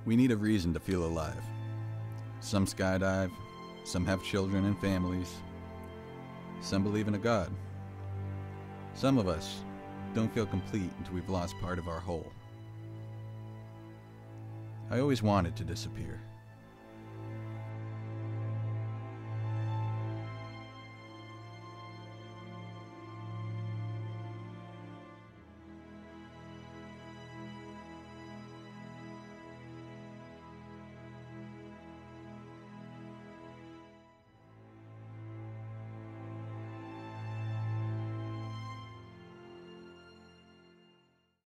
We need a reason to feel alive. Some skydive, some have children and families, some believe in a God. Some of us don't feel complete until we've lost part of our whole. I always wanted to disappear.